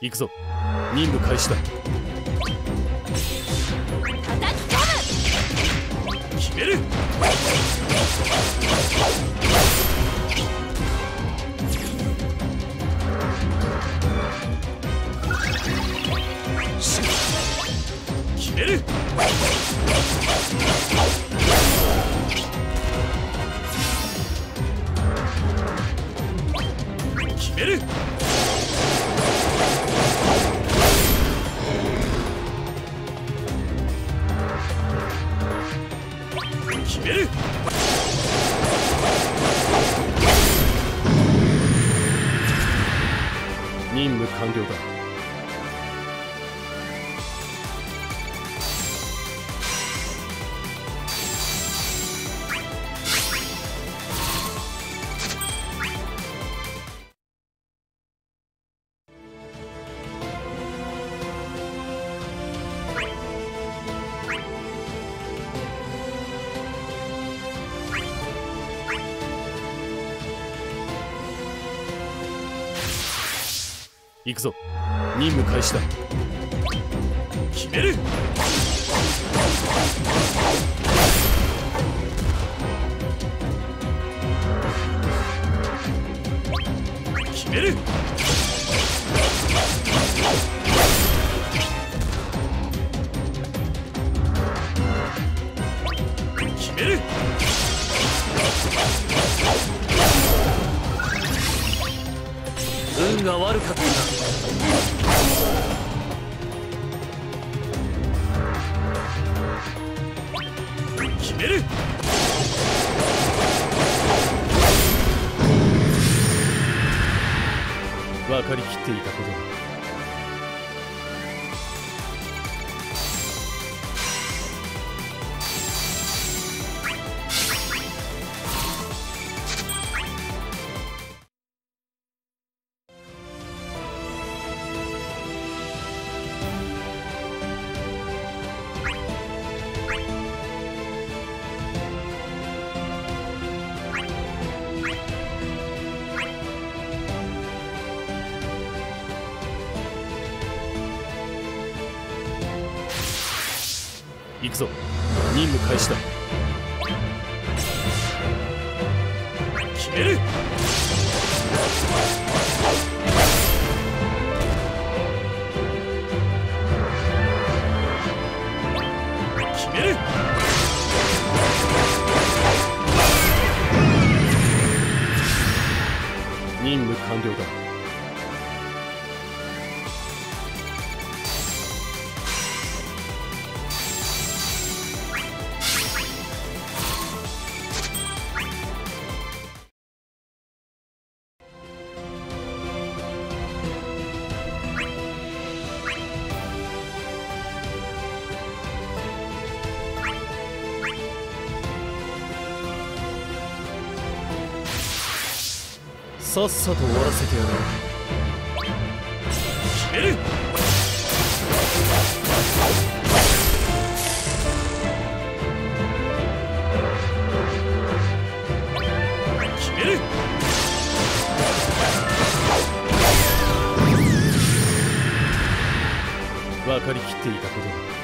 行くぞ。任務開始だ。 叩き込む。 決める。決める。決める。決める。任務完了だ。行くぞ。任務開始だ。決める。決める。決める。運が悪かったな。決める。分かりきっていたことだ。行くぞ。任務開始だ。決める。決める。任務完了だ。さっさと終わらせてやろう。決める。決める。分かりきっていたことだ。